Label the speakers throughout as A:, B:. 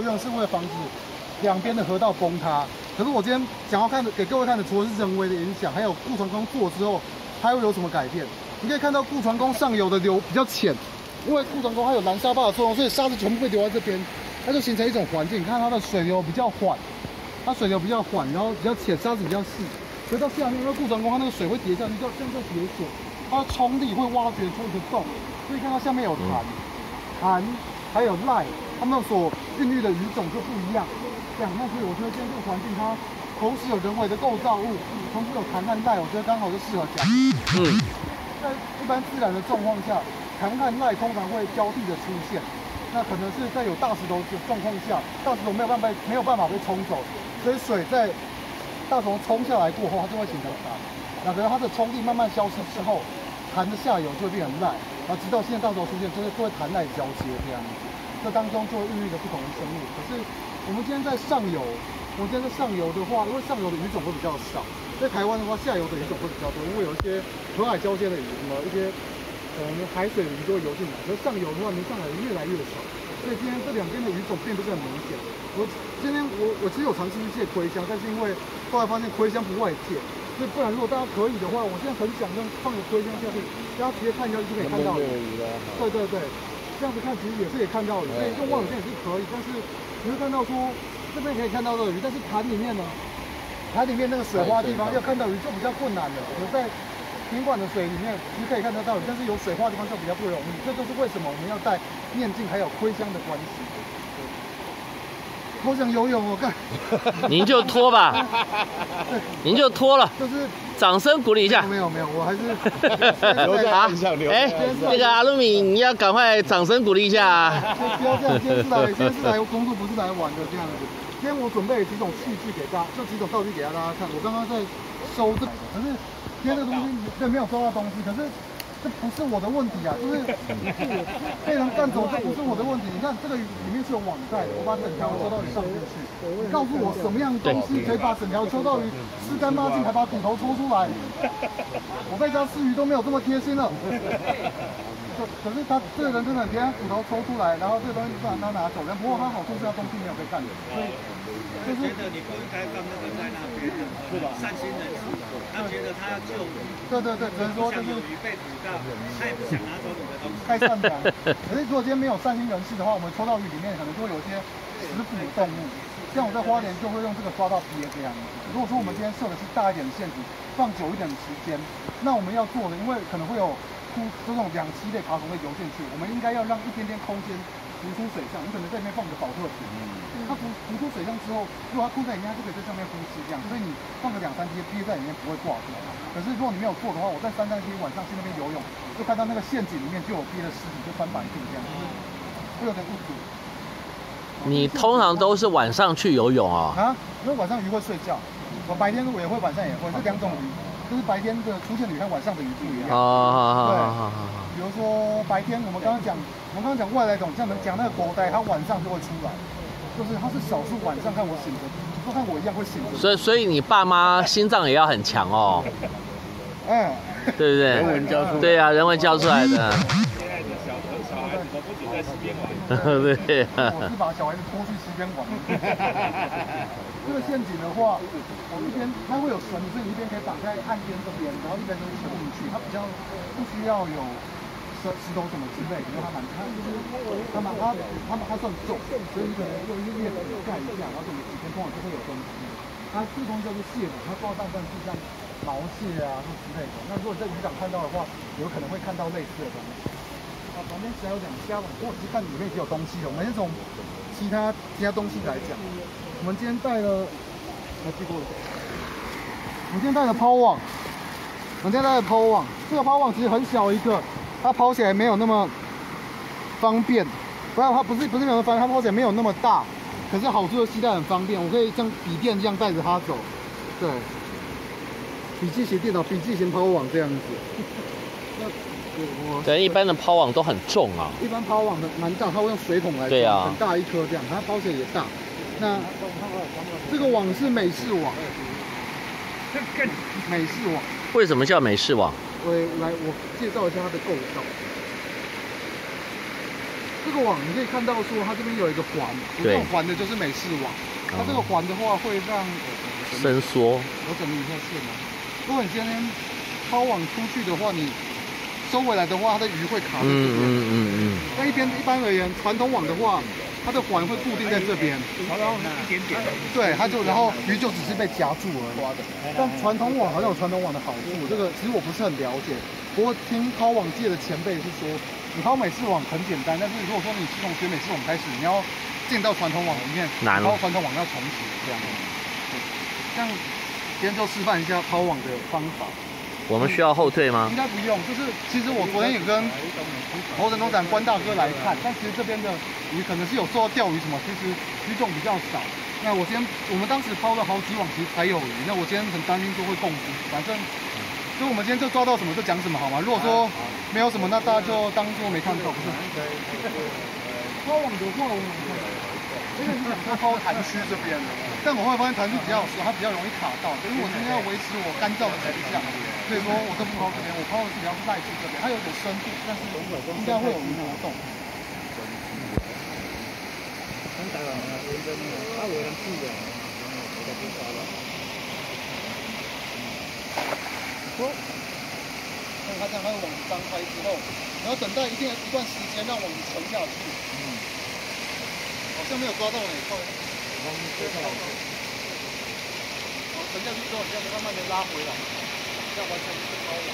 A: 个是为了防止两边的河道崩塌。可是我今天想要给各位看的，除了是人为的影响，还有顾船工做之后，它会有什么改变？你可以看到顾船工上游的流比较浅，因为顾船工它有拦沙坝的作用，所以沙子全部会流在这边，它就形成一种环境。你看它的水流比较缓，它水流比较缓，然后比较浅，沙子比较细。所以到下面，因为顾船工它那个水会叠下去，就像在叠水，它的冲力会挖掘出一个洞，所以看到下面有潭还有赖，它们所孕育的鱼种就不一样。这样，那所以我觉得今天这个环境它同时有人为的构造物，同时有潭和赖，我觉得刚好就适合讲。在一般自然的状况下，潭和赖通常会交替的出现。那可能是在有大石头的状况下，大石头没有办法被冲走，所以水在大石头冲下来过后，它就会形成潭。那可能它的冲力慢慢消失之后，潭的下游就会变成赖，然后直到现在大石头出现，就会潭赖交接这样子。这当中就会孕育着不同的生物。可是我们今天在上游的话，因为上游的鱼种会比较少，在台湾的话，下游的鱼种会比较多，因为有一些河海交接的鱼，什么一些海水鱼都会游进来，可是上游的话，能上来的越来越少，所以今天这两边的鱼种并不是很明显。我其实有尝试去借龟箱，但是因为后来发现龟箱不外借，所以不然如果大家可以的话，我现在很想放个龟箱下去，大家直接看下去就可以看到鱼。对。这样子看其实也是可以看到鱼，所以用望远镜也是可以，但是你会看到说这边可以看到的鱼，但是潭里面呢，潭里面那个水洼地方要看到鱼就比较困难了。我在平管的水里面其实可以看得到鱼，但是有水洼的地方就比较不容易。这就是为什么我们要带面镜还有龟箱的关系。好想游泳哦，干！
B: 您就脱吧，您就脱了。就是。掌声鼓励一下。
A: 没有，我还是
B: 好。那个阿鲁米，你要赶快掌声鼓励一下。
A: 不要这样，今天是来工作，不是来玩的这样子。今天我准备几种器具给大家，就几种道具给大家看。我刚刚在收这个，可是今天这个东西没有收到东西，可是这不是我的问题啊，就是被人干走，这不是我的问题。你看这个里面是有网袋的，我把整条抽到鱼上进去。你告诉我什么样的东西可以把整条抽到鱼吃干抹净，还把骨头抽出来？我在家吃鱼都没有这么贴心了。可是他这个人真的很贴，骨头抽出来，然后这个东西让他拿走。不过他好处是他东西没有被干的，所以
C: 就是觉得你不应该放那个在那边，对吧？善心人士，他觉得他要救鱼。对，
A: 只能说就是
C: 鱼被捕到，他也不想拿走你的东西。
A: 太善良。可是如果今天没有善心人士的话，我们抽到鱼里面可能就会有一些食腐动物。像我在花莲就会用这个抓到鳖这样子。如果说我们今天设的是大一点的陷阱，放久一点的时间，那我们要做的，因为可能会有这种两栖类爬虫会游进去，我们应该要让一点点空间浮出水上。你可能在里面放个保特瓶，它浮出水上之后，如果它枯在里面，它就可以在上面呼吸这样。所以你放个2、3天鳖在里面不会挂出来。可是如果你没有做的话，我在3、4天晚上去那边游泳，就看到那个陷阱里面就有鳖的尸体，就翻白肚这样，会有点不足。
B: 你通常都是晚上去游泳啊？
A: 因为晚上鱼会睡觉，我白天也会，晚上也会，这2种鱼，就是白天的出现的鱼和晚上的鱼不一样。对，比如说白天我们刚刚讲外来种，像讲那个国呆，它晚上就会出来，就是它是少数晚上看我醒着，就看我一样会醒着。
B: 所以你爸妈心脏也要很强哦。对不对？
D: 人文教出来。
B: 对啊，人文教出来的。对
A: 啊，我是把小孩子拖去溪边玩。这个陷阱的话，我一边它会有绳子，所以你一边可以打开岸边这边，然后一边就会沉进去。它比较不需要有石头什么之类的，因为它算重，所以你可能用一个叶子盖一下，然后几天通常就会有东西。它这东西叫做蟹母，它抓大部分是像毛蟹啊之类的。那如果在渔港看到的话，有可能会看到类似的东西。旁边其实还有2家网，我只看里面已经有东西了。我们先从其他东西来讲。我们今天带了，我们今天带了抛网，这个抛网其实很小一个，它抛起来没有那么方便。它不是没有那么方便，它抛起来没有那么大，可是好处是携带很方便，我可以像笔电这样带着它走。对，笔记型电脑、笔记型抛网这样子。
B: 对，一般的抛网都很重啊。
A: 一般抛网的蛮大，它会用水桶来装，
B: 对啊，
A: 很大一颗这样，它抛起来也大。那这个网是美式网，美式网。
B: 为什么叫美式网？
A: 我介绍一下它的构造。 这个网你可以看到说它这边有一个环，这种环的就是美式网。它这个环的话会让
B: 伸缩。
A: 我整理一下线啊。如果你今天抛网出去的话，你收回来的话，它的鱼会卡在这边。那一般而言，传统网的话，它的环会固定在这边，
C: 然后一点点。
A: 对，然后鱼就只是被夹住而已。但传统网好像有传统网的好处，这个其实我不是很了解。不过听抛网界的前辈是说，你抛美式网很简单，但是如果说你从学美式网开始，你要进到传统网里面，
B: 难，
A: 然后传统网要重学这样。这样，今天就示范一下抛网的方法。
B: 我们需要后退吗？
A: 应该不用，就是其实我昨天也跟某神农展关大哥来看，但其实这边的鱼可能是有受到钓鱼什么，其实鱼种比较少。那我们当时抛了好几网，其实才有鱼。那我今天很担心说会共捕，反正就我们今天就抓到什么就讲什么好吗？如果说没有什么，那大家就当做没看到，不是？抛网的话，因为你想说抛潭区这边，但我后来发现潭区比较有时候它比较容易卡到，所以我今天要维持我干燥的形象，所以说我都不抛这边，我抛的是比较赖区这边，它有点深度，但是应该会有鱼活动。看它这样，它的网子张开之后，然后等待一段时间让网子沉下去。好像没有抓到哪一块。沉下去之后，你这样慢慢的拉回来，这样完全是抛网。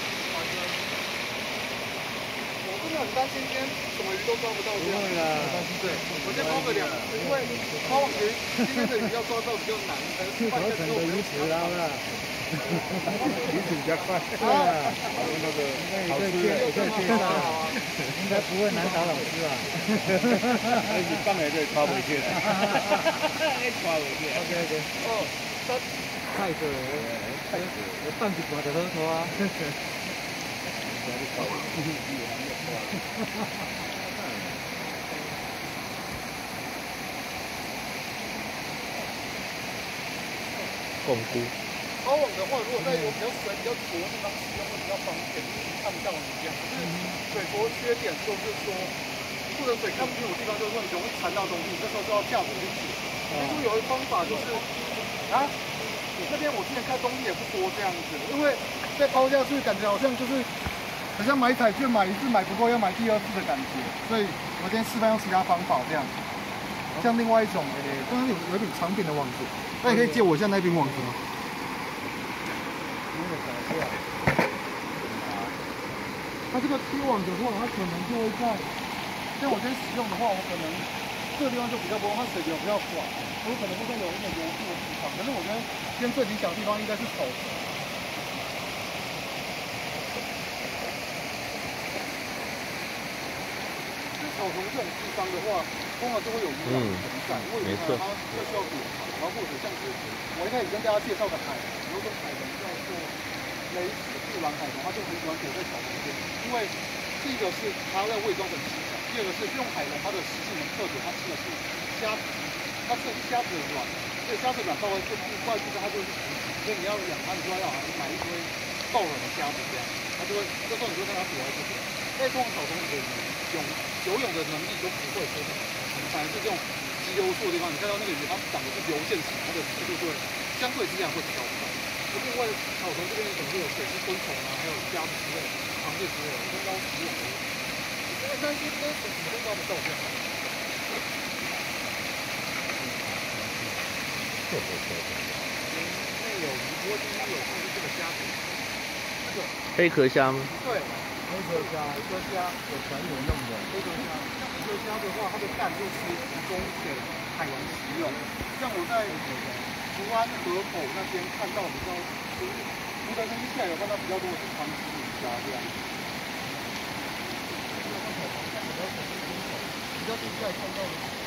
A: 我真的很担心今天什么鱼都抓不到这样。对啊，对，我先抛个2次，因为抛网鱼今天的鱼要抓到比较难，可能是半个之后没有起来了。
C: 鱼比较快。
A: 对啊，
C: 那个
D: 应该也可以介绍，应该不会难倒老师啊。
C: 而且放在这里抓回去了。抓回去。
D: OK。
A: 哦，
D: 太对了，我放一半就好拖啊。
B: 共估。
A: 抛网的话，如果在有比较水、比较浊的地方使用会比较方便，看不到鱼这样。可是水浊缺点就是说，或者水看不清楚的地方，就是说你容易缠到东西，这时候就要下水去解。所以有一个方法就是你这边我之前看东西也不多这样子，因为再抛下去感觉好像就是好像买彩券买1次买不够，要买第2次的感觉。所以我今天示范用其他方法这样。像另外一种刚刚有一柄长柄的网子，那你可以借我一下那柄网子吗？它这个贴网的话，它可能就会在，像我今天使用的话，我可能这个地方就比较不，它水流比较缓，我可能会有一点油渍的地方。可是我觉得今天最理想的地方应该是手。手从这种地方的话，通常就会有鱼网存在，因为鱼它需要躲藏，然后或者像是我一开始跟大家介绍的海龙，有种海龙叫做雷斯布朗海龙，它就很喜欢躲在草丛间，因为第一个是它在伪装成吃草，第二个是这种海龙它的食性很特别，它吃的是虾子，它吃的是虾子的卵，所以虾子卵稍微过来之后它就会是死死，所以你要养它，你就要买一堆爆卵的虾子这样，它就会这时候你就看它躲在这边，在通常草丛里的游泳的能力都不会非常好，反而是这种急流速的地方，你看到那个鱼它长的是流线型，它的速度就会相对之下会比较快。另外草丛这边可能会有水生昆虫啊，还有虾子之类的、螃蟹之类的，跟捞食用的。因为担心这些水都抓不到这样。内有鱼，不过今天有看是这个虾子，
B: 黑壳虾吗？
A: 对。
D: 黑壳虾有传统用的。
A: 黑壳虾的话，它的蛋就是提供给海洋食用。像我在福安河口那边看到比较，福德跟下游看到比较多的是长鳍鱼虾这样。比较底下看到的。